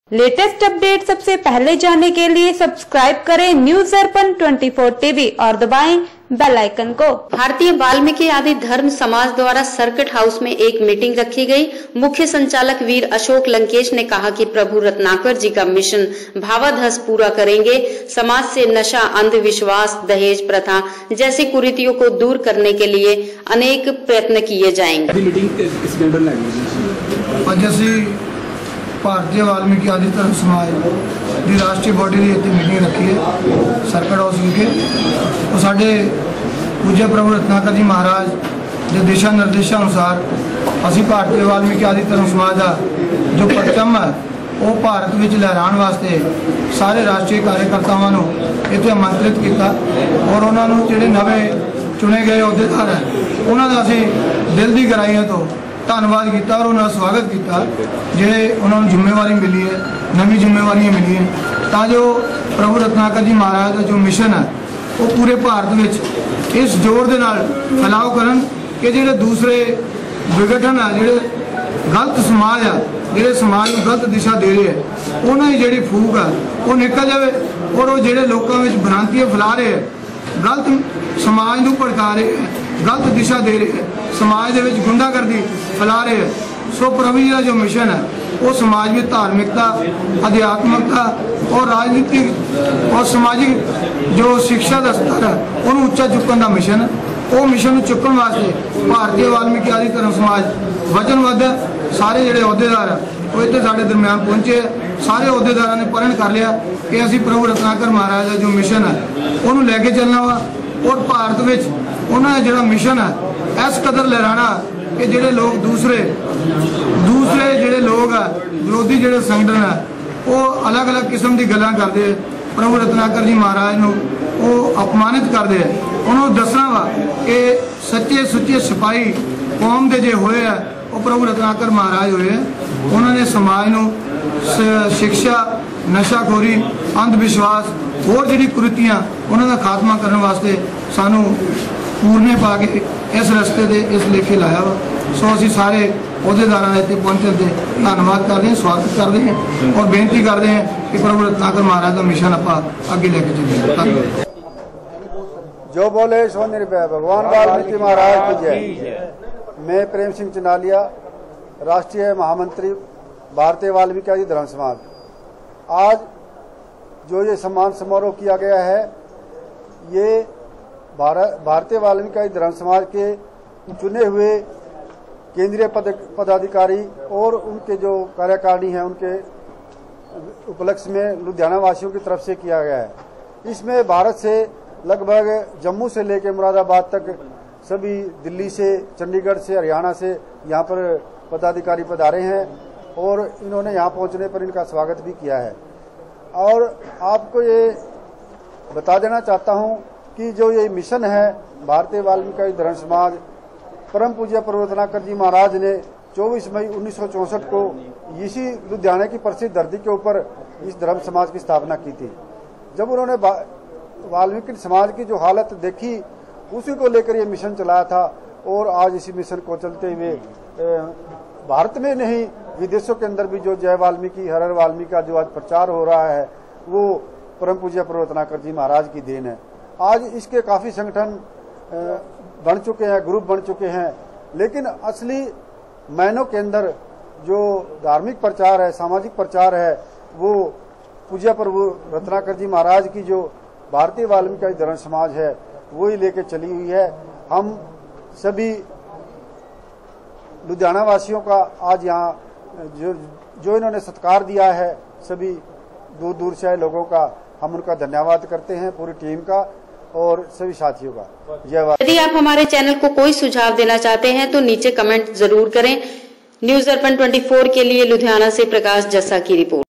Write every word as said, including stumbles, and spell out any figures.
Latest update सबसे पहले जानने के लिए सब्सक्राइब करें न्यूज दर्पण चौबीस टीवी और दबाएं बेल आइकन को। भारतीय वाल्मीकि आदि धर्म समाज द्वारा सर्किट हाउस में एक मीटिंग रखी गई। मुख्य संचालक वीर अशोक लंकेश ने कहा कि प्रभु रत्नाकर जी का मिशन भावाधस पूरा करेंगे। समाज से नशा, अंधविश्वास, दहेज प्रथा जैसी कुरीतियों को दूर करने के लिए अनेक प्रयत्न किए जाएंगे। भारतीय वाल्मीकि आदि धर्म समाज की राष्ट्रीय बॉडी की इतनी मीटिंग रखी है सर्किट हाउस विखे। तो साढ़े पूज्य प्रभु रत्नाकर जी महाराज के दिशा निर्देशों अनुसार असी भारतीय वाल्मीकि आदि धर्म समाज का जो परचम है वो भारत में लहराने वास्ते सारे राष्ट्रीय कार्यकर्ताओं को इतने आमंत्रित किया और उन्होंने जोड़े नवे चुने गए अहुदेदार है उन्होंने असी दिल की गहराइयों तो धन्यवाद किया और उन्होंने स्वागत किया जे उन्होंने जिम्मेवारी मिली है, नवी जिम्मेवारियां मिली हैं तो जो प्रभु रत्नाकर जी महाराज का जो मिशन है वो पूरे भारत में इस जोर के नाल फैलाव करन कि जो दूसरे विघटन है जो गलत समाज है जो समाज को गलत दिशा दे रहे हैं उन्होंने जी फूक है वो निकल जाए और वो जो लोगों में भ्रांतियां फैला रहे हैं, गलत समाज को भड़का रहे हैं, गलत दिशा दे रहे हैं, समाज के गुंडागर्दी फैला रहे हैं। सो प्रभु जी का जो मिशन है वो समाज में धार्मिकता, आध्यात्मिकता और राजनीतिक और सामाजिक जो शिक्षा का स्तर है उन्होंने उच्चा चुकन का मिशन है। वो मिशन चुकन वास्ते भारतीय वाल्मीकि आदि धर्म समाज वचनबद्ध है। सारे जोड़े अहुदेदार है वो इतने साढ़े दरम्यान पहुंचे, सारे अहुदेदारों ने प्रण कर लिया कि असी प्रभु रत्नाकर महाराज का जो मिशन है उन्होंने लैके चलना वा और भारत में उन्होंने जो मिशन है इस कदर लहराना कि जोड़े लोग दूसरे दूसरे जोड़े लोग है विरोधी जोड़े संगठन है वो अलग अलग किस्म की गल्लां करते हैं, प्रभु रत्नाकर जी महाराज को वो अपमानित करते हैं। उन्होंने दसना वा कि सच्चे सुच्चे सिपाही कौम के जे होए है वो प्रभु रत्नाकर महाराज होए हैं। उन्होंने समाज को शिक्षा, नशाखोरी, अंधविश्वास और जी कुरीतियां उन्होंने खात्मा करने वास्ते सानू पूरने पा के इस रस्ते से इस लेखे लाया वा। सो असी सारे अहुदेदारां दे इत्थे पहुंचण ते धन्नवाद करते हैं, स्वागत करते हैं और बेनती करते हैं कि प्रभु रत्नाकर महाराज का मिशन आपां अगे लेके चलिए। जो बोले सो निर्भय, भगवान वाल्मीकि महाराज की जय। मैं प्रेम सिंह चनालिया, राष्ट्रीय महामंत्री भारतीय वाल्मीकि आदि धर्म समाज। आज जो ये सम्मान समारोह किया गया है ये भारत भारतीय वाल्मीकि आदि धर्म समाज के चुने हुए केंद्रीय पद पदाधिकारी और उनके जो कार्यकारिणी हैं उनके उपलक्ष्य में लुधियाना वासियों की तरफ से किया गया है। इसमें भारत से लगभग जम्मू से लेकर मुरादाबाद तक सभी, दिल्ली से, चंडीगढ़ से, हरियाणा से यहाँ पर पदाधिकारी पधारे हैं और इन्होंने यहाँ पहुँचने पर इनका स्वागत भी किया है। और आपको ये बता देना चाहता हूँ कि जो ये मिशन है भारतीय वाल्मीकि धर्म समाज, परम पूज्य प्रभु रत्नाकर जी महाराज ने चौबीस मई उन्नीस सौ चौंसठ को इसी लुधियाना की प्रसिद्ध धरती के ऊपर इस धर्म समाज की स्थापना की थी। जब उन्होंने वाल्मीकि समाज की जो हालत देखी उसी को लेकर ये मिशन चलाया था और आज इसी मिशन को चलते हुए भारत में नहीं विदेशों के अंदर भी जो जय वाल्मीकि, हर हर वाल्मीकि का जो आज प्रचार हो रहा है वो परम पूज्य प्रभु रत्नाकर जी महाराज की देन है। आज इसके काफ़ी संगठन बन चुके हैं, ग्रुप बन चुके हैं, लेकिन असली मायनों के अंदर जो धार्मिक प्रचार है, सामाजिक प्रचार है वो पूज्य प्रभु रत्नाकर जी महाराज की जो भारतीय वाल्मीकि धर्म समाज है वो ही लेके चली हुई है। हम सभी लुधियाना वासियों का आज यहाँ जो जो इन्होंने सत्कार दिया है, सभी दूर दूर से आए लोगों का हम उनका धन्यवाद करते हैं, पूरी टीम का और सभी साथियों का। जय। यदि आप हमारे चैनल को कोई सुझाव देना चाहते हैं तो नीचे कमेंट जरूर करें। न्यूज दर्पण चौबीस के लिए लुधियाना से प्रकाश जस्सा की रिपोर्ट।